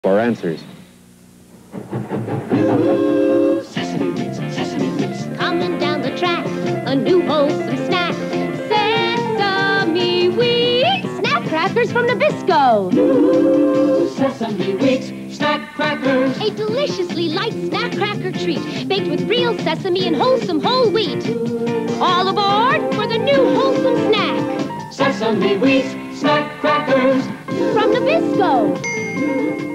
for answers. Sesame Wheats, coming down the track, a new wholesome snack. Sesame Wheats, snack crackers from Nabisco. Sesame Wheats, snack crackers. A deliciously light snack cracker treat, baked with real sesame and wholesome whole wheat. All aboard for the new wholesome snack. Sesame Wheats, snack crackers From Nabisco.